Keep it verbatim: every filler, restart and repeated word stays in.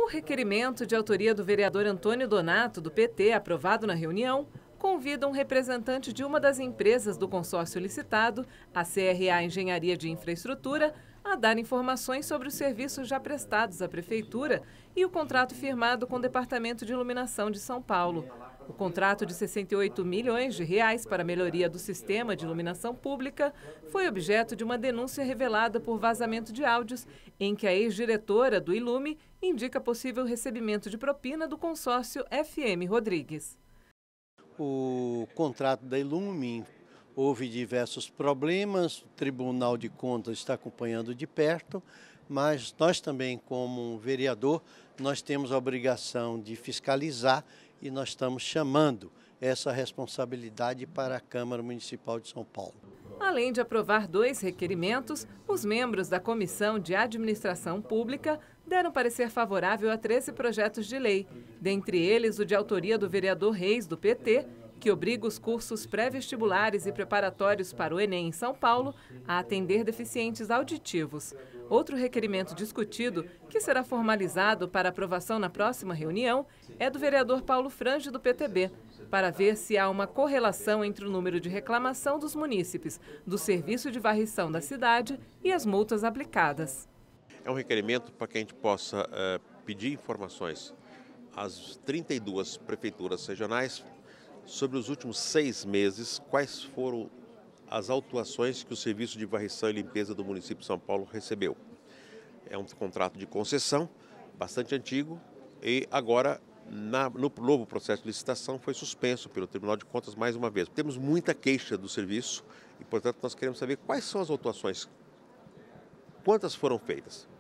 O requerimento de autoria do vereador Antônio Donato, do P T, aprovado na reunião, convida um representante de uma das empresas do consórcio licitado, a C R A Engenharia de Infraestrutura, a dar informações sobre os serviços já prestados à Prefeitura e o contrato firmado com o Departamento de Iluminação de São Paulo. O contrato de sessenta e oito milhões de reais para a melhoria do sistema de iluminação pública foi objeto de uma denúncia revelada por vazamento de áudios em que a ex-diretora do Ilume indica possível recebimento de propina do consórcio F M Rodrigues. O contrato da Ilume houve diversos problemas, o Tribunal de Contas está acompanhando de perto, mas nós também, como vereador, nós temos a obrigação de fiscalizar e nós estamos chamando essa responsabilidade para a Câmara Municipal de São Paulo. Além de aprovar dois requerimentos, os membros da Comissão de Administração Pública deram parecer favorável a treze projetos de lei, dentre eles o de autoria do vereador Reis, do P T, que obriga os cursos pré-vestibulares e preparatórios para o Enem em São Paulo a atender deficientes auditivos. Outro requerimento discutido, que será formalizado para aprovação na próxima reunião, é do vereador Paulo Frange, do P T B, para ver se há uma correlação entre o número de reclamação dos munícipes do serviço de varrição da cidade e as multas aplicadas. É um requerimento para que a gente possa uh, pedir informações às trinta e duas prefeituras regionais sobre os últimos seis meses, quais foram as autuações que o Serviço de Varrição e Limpeza do município de São Paulo recebeu. É um contrato de concessão bastante antigo e agora, na, no novo processo de licitação, foi suspenso pelo Tribunal de Contas mais uma vez. Temos muita queixa do serviço e, portanto, nós queremos saber quais são as autuações, quantas foram feitas.